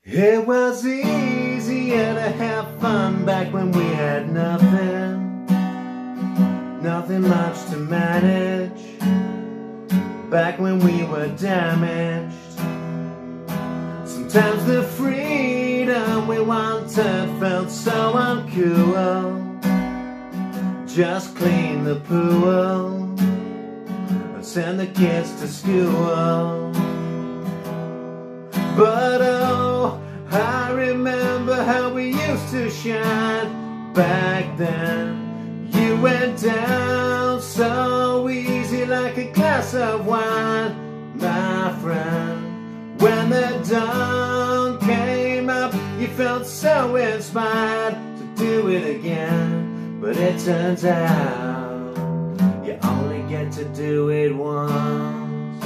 It was easier to have fun back when we had nothing much to manage, back when we were damaged. Sometimes the freedom we wanted felt so uncool. Just clean the pool and send the kids to school. But oh, I remember how we used to shine back then. You went down so easy like a glass of wine, my friend. When the dawn came up, you felt so inspired to do it again. But it turns out you only get to do it once.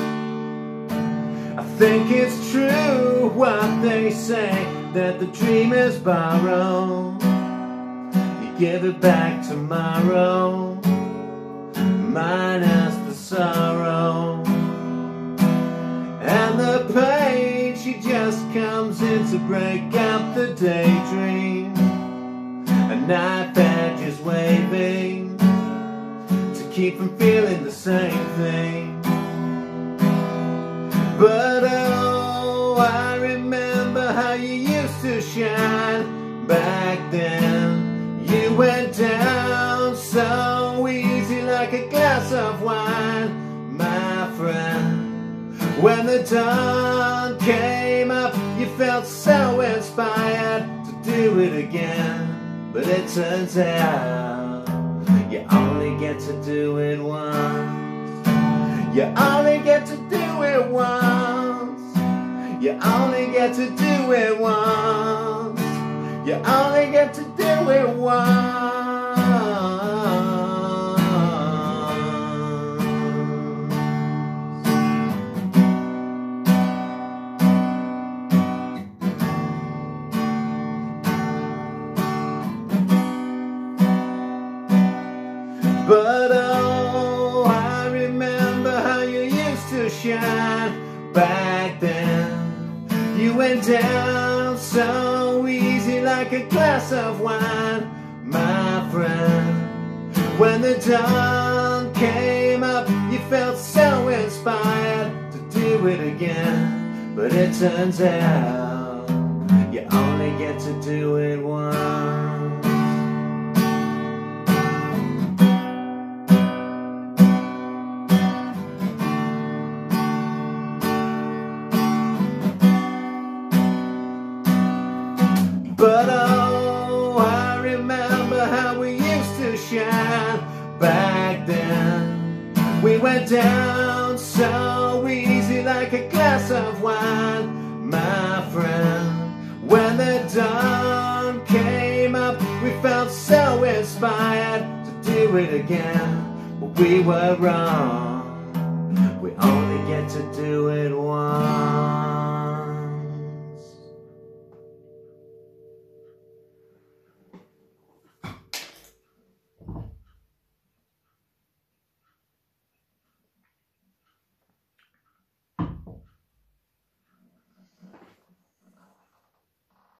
I think it's true what they say, that the dreamers borrow, you give it back tomorrow, minus the sorrow. And the pain, she just comes in to break up the daydream. A knife edge is waving to keep from feeling the same thing. But oh, I remember how you used to shine back then. You went down so easy like a glass of wine, my friend. When the dawn came up, you felt so inspired to do it again. But it turns out you only get to do it once. You only get to do it once. You only get to do it once. You only get to do it once. But oh, I remember how you used to shine back then. You went down so easy like a glass of wine, my friend. When the dawn came up, you felt so inspired to do it again. But it turns out you only get to do it once. But oh, I remember how we used to shine back then. We went down so easy like a glass of wine, my friend. When the dawn came up, we felt so inspired to do it again. But we were wrong, we only get to do it once.